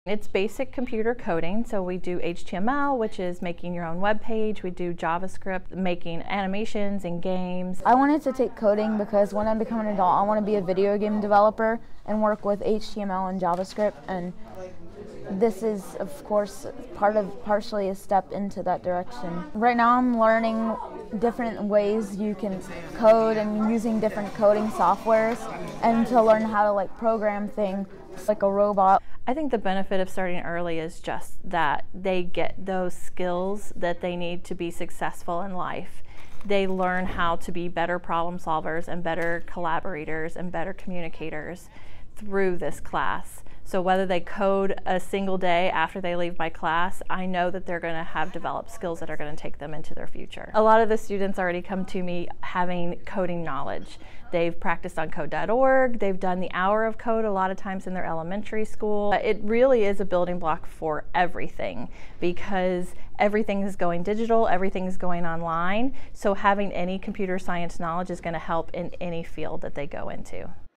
It's basic computer coding, so we do HTML, which is making your own web page. We do JavaScript, making animations and games. I wanted to take coding because when I become an adult, I want to be a video game developer and work with HTML and JavaScript, and this is, of course, partially a step into that direction. Right now I'm learning different ways you can code and using different coding softwares, and to learn how to program things like a robot. I think the benefit of starting early is just that they get those skills that they need to be successful in life. They learn how to be better problem solvers and better collaborators and better communicators through this class. So whether they code a single day after they leave my class, I know that they're going to have developed skills that are going to take them into their future. A lot of the students already come to me having coding knowledge. They've practiced on code.org, they've done the hour of code a lot of times in their elementary school. It really is a building block for everything because everything is going digital, everything is going online, so having any computer science knowledge is going to help in any field that they go into.